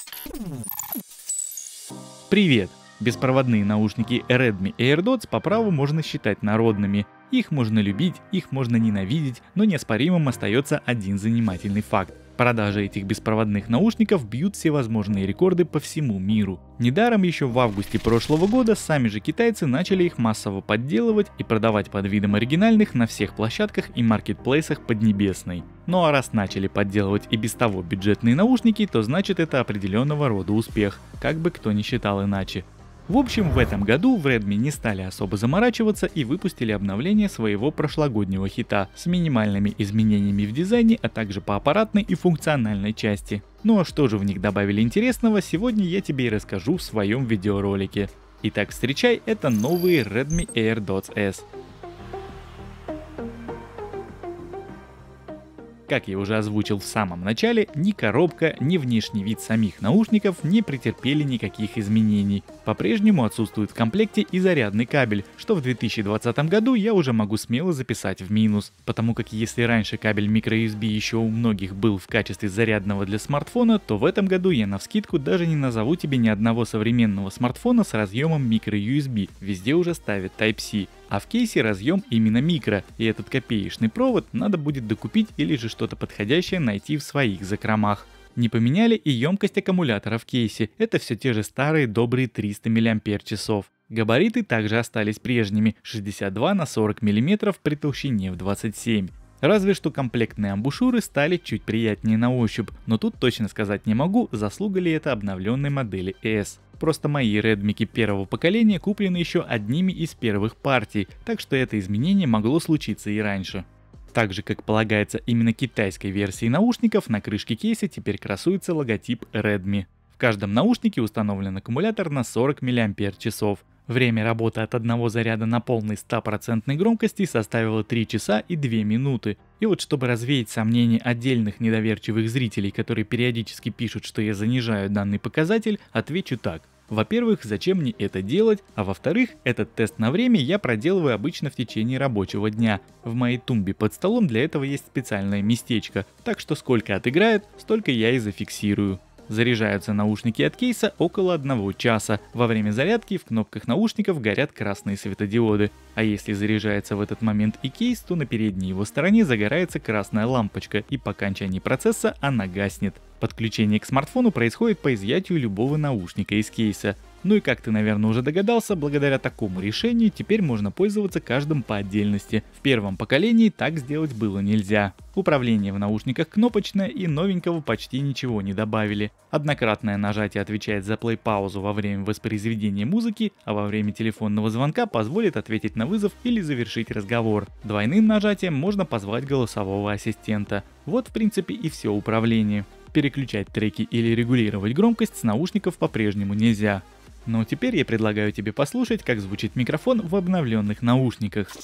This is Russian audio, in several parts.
Привет! Беспроводные наушники Redmi AirDots по праву можно считать народными. Их можно любить, их можно ненавидеть, но неоспоримым остается один занимательный факт. Продажи этих беспроводных наушников бьют всевозможные рекорды по всему миру. Недаром еще в августе прошлого года сами же китайцы начали их массово подделывать и продавать под видом оригинальных на всех площадках и маркетплейсах Поднебесной. Ну а раз начали подделывать и без того бюджетные наушники, то значит это определенного рода успех, как бы кто ни считал иначе. В общем, в этом году в Redmi не стали особо заморачиваться и выпустили обновление своего прошлогоднего хита с минимальными изменениями в дизайне, а также по аппаратной и функциональной части. Ну а что же в них добавили интересного, сегодня я тебе и расскажу в своем видеоролике. Итак, встречай, это новые Redmi AirDots S. Как я уже озвучил в самом начале, ни коробка, ни внешний вид самих наушников не претерпели никаких изменений. По-прежнему отсутствует в комплекте и зарядный кабель, что в 2020 году я уже могу смело записать в минус. Потому как если раньше кабель microUSB еще у многих был в качестве зарядного для смартфона, то в этом году я навскидку даже не назову тебе ни одного современного смартфона с разъемом microUSB, везде уже ставят Type-C. А в кейсе разъем именно микро, и этот копеечный провод надо будет докупить или же что-то подходящее найти в своих закромах. Не поменяли и емкость аккумулятора в кейсе, это все те же старые добрые 300 мАч. Габариты также остались прежними, 62 на 40 мм при толщине в 27. Разве что комплектные амбушюры стали чуть приятнее на ощупь, но тут точно сказать не могу, заслуга ли это обновленной модели S. Просто мои Redmi первого поколения куплены еще одними из первых партий, так что это изменение могло случиться и раньше. Так же, как полагается именно китайской версии наушников, на крышке кейса теперь красуется логотип Redmi. В каждом наушнике установлен аккумулятор на 40 мАч. Время работы от одного заряда на полной 100% громкости составило 3 часа и 2 минуты. И вот чтобы развеять сомнения отдельных недоверчивых зрителей, которые периодически пишут, что я занижаю данный показатель, отвечу так. Во-первых, зачем мне это делать, а во-вторых, этот тест на время я проделываю обычно в течение рабочего дня. В моей тумбе под столом для этого есть специальное местечко, так что сколько отыграет, столько я и зафиксирую. Заряжаются наушники от кейса около 1 часа. Во время зарядки в кнопках наушников горят красные светодиоды. А если заряжается в этот момент и кейс, то на передней его стороне загорается красная лампочка, и по окончании процесса она гаснет. Подключение к смартфону происходит по изъятию любого наушника из кейса. Ну и как ты, наверное, уже догадался, благодаря такому решению теперь можно пользоваться каждым по отдельности. В первом поколении так сделать было нельзя. Управление в наушниках кнопочное, и новенького почти ничего не добавили. Однократное нажатие отвечает за плей-паузу во время воспроизведения музыки, а во время телефонного звонка позволит ответить на вызов или завершить разговор. Двойным нажатием можно позвать голосового ассистента. Вот в принципе и все управление. Переключать треки или регулировать громкость с наушников по-прежнему нельзя. Но теперь я предлагаю тебе послушать, как звучит микрофон в обновленных наушниках.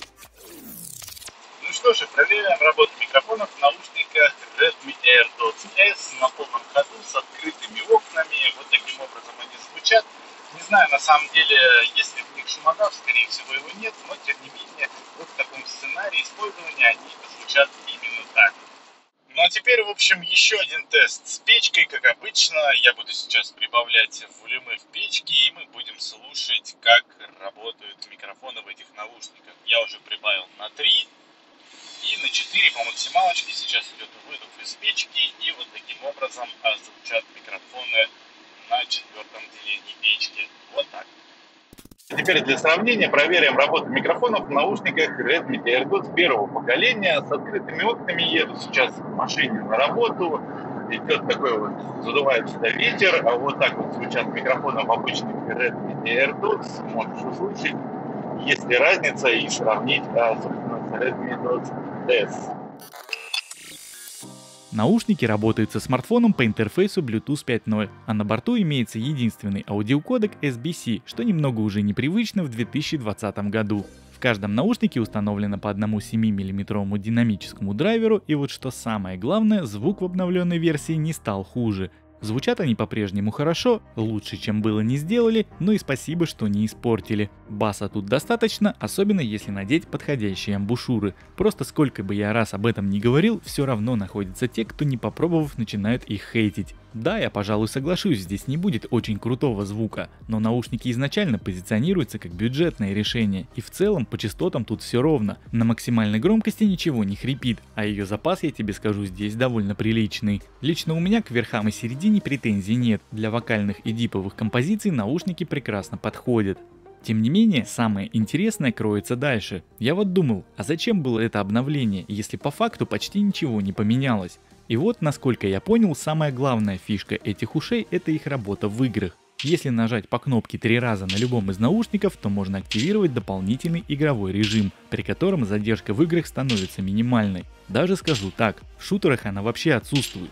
Ну что же, проверяем работу микрофонов в наушниках Redmi AirDots S на полном ходу с открытыми окнами. Вот таким образом они звучат. Не знаю, на самом деле, есть ли в них шумодав, скорее всего его нет, но тем не менее, вот в таком сценарии использования они звучат именно так. Ну а теперь, в общем, еще один тест с печкой, как обычно. Я буду сейчас прибавлять волюмы в печке, и мы будем слушать, как работают микрофоны в этих наушниках. Я уже прибавил на 3 и на 4 по максималочке. Сейчас идет выдув из печки, и вот таким образом звучат микрофоны на 4-м делении печки. Вот так. Теперь для сравнения проверим работу микрофонов в наушниках Redmi AirDots первого поколения с открытыми окнами. Еду сейчас в машине на работу, идет такой вот, задувает сюда ветер, а вот так вот звучат микрофоны в обычных Redmi AirDots. Можешь услышать, есть ли разница, и сравнить, собственно, с Redmi AirDots S. Наушники работают со смартфоном по интерфейсу Bluetooth 5.0, а на борту имеется единственный аудиокодек SBC, что немного уже непривычно в 2020 году. В каждом наушнике установлено по одному 7-мм динамическому драйверу, и вот что самое главное, звук в обновленной версии не стал хуже. Звучат они по-прежнему хорошо, лучше, чем было не сделали, но и спасибо, что не испортили. Баса тут достаточно, особенно если надеть подходящие амбушюры. Просто сколько бы я раз об этом ни говорил, все равно находятся те, кто не попробовав начинают их хейтить. Да, я, пожалуй, соглашусь, здесь не будет очень крутого звука, но наушники изначально позиционируются как бюджетное решение, и в целом по частотам тут все ровно. На максимальной громкости ничего не хрипит, а ее запас, я тебе скажу, здесь довольно приличный. Лично у меня к верхам и середине претензий нет, для вокальных и диповых композиций наушники прекрасно подходят. Тем не менее, самое интересное кроется дальше. Я вот думал, а зачем было это обновление, если по факту почти ничего не поменялось? И вот, насколько я понял, самая главная фишка этих ушей – это их работа в играх. Если нажать по кнопке 3 раза на любом из наушников, то можно активировать дополнительный игровой режим, при котором задержка в играх становится минимальной. Даже скажу так, в шутерах она вообще отсутствует.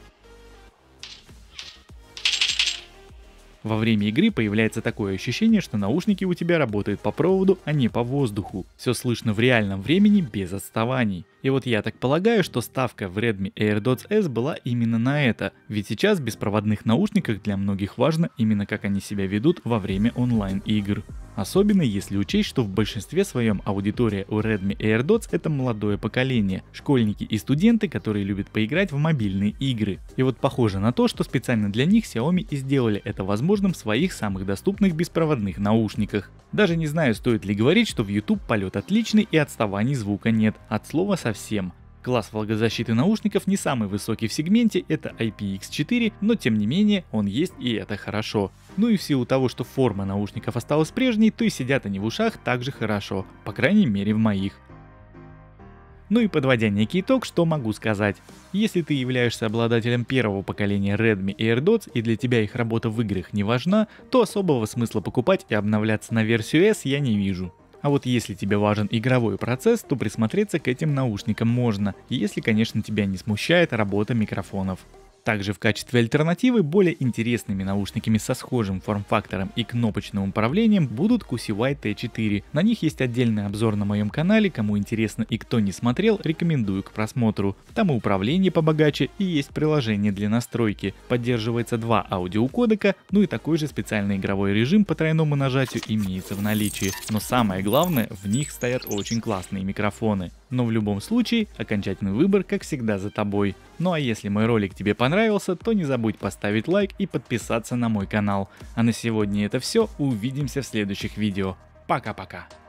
Во время игры появляется такое ощущение, что наушники у тебя работают по проводу, а не по воздуху. Все слышно в реальном времени без отставаний. И вот я так полагаю, что ставка в Redmi AirDots S была именно на это, ведь сейчас в беспроводных наушниках для многих важно именно как они себя ведут во время онлайн-игр. Особенно если учесть, что в большинстве своем аудитория у Redmi AirDots это молодое поколение, школьники и студенты, которые любят поиграть в мобильные игры. И вот похоже на то, что специально для них Xiaomi и сделали это возможным в своих самых доступных беспроводных наушниках. Даже не знаю, стоит ли говорить, что в YouTube полет отличный и отставаний звука нет, от слова совсем. Класс влагозащиты наушников не самый высокий в сегменте, это IPX4, но тем не менее он есть и это хорошо. Ну и в силу того, что форма наушников осталась прежней, то и сидят они в ушах также хорошо, по крайней мере в моих. Ну и подводя некий итог, что могу сказать. Если ты являешься обладателем первого поколения Redmi AirDots и для тебя их работа в играх не важна, то особого смысла покупать и обновляться на версию S я не вижу. А вот если тебе важен игровой процесс, то присмотреться к этим наушникам можно, если, конечно, тебя не смущает работа микрофонов. Также в качестве альтернативы более интересными наушниками со схожим форм-фактором и кнопочным управлением будут QCY T4. На них есть отдельный обзор на моем канале, кому интересно и кто не смотрел, рекомендую к просмотру. Там и управление побогаче, и есть приложение для настройки. Поддерживается 2 аудиокодека, ну и такой же специальный игровой режим по тройному нажатию имеется в наличии. Но самое главное, в них стоят очень классные микрофоны. Но в любом случае, окончательный выбор, как всегда, за тобой. Ну а если мой ролик тебе понравился, то не забудь поставить лайк и подписаться на мой канал. А на сегодня это все, увидимся в следующих видео. Пока-пока.